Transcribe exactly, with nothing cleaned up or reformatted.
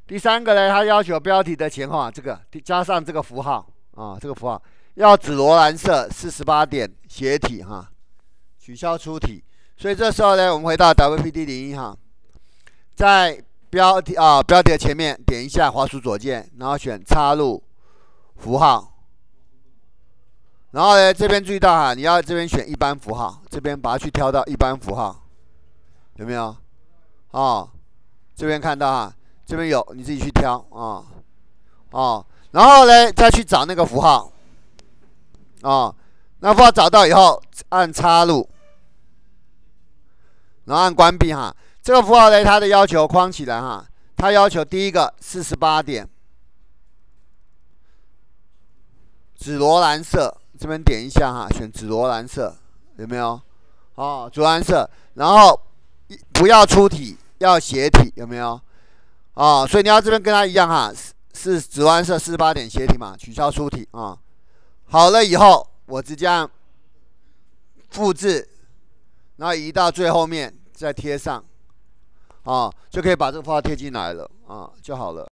第三个呢，它要求标题的前后啊，这个加上这个符号啊，这个符号要紫罗兰色，四十八点斜体哈，取消出体。所以这时候呢，我们回到 W P D 零一哈，在标题啊标题的前面点一下滑鼠左键，然后选插入符号。然后呢，这边注意到哈，你要这边选一般符号，这边把它去挑到一般符号，有没有？哦，这边看到哈，这边有，你自己去挑啊，哦，然后呢，再去找那个符号，哦，那符号找到以后，按插入，然后按关闭哈。这个符号呢，它的要求框起来哈，它要求第一个四十八点，紫罗兰色。这边点一下哈，选紫罗兰色，有没有？哦，紫罗兰色，然后不要出体，要斜体，有没有？哦，所以你要这边跟它一样哈，是紫罗兰色四十八点斜体嘛，取消出体啊。好了以后，我直接按复制，然后移到最后面再贴上，啊，就可以把这个符号贴进来了啊，就好了。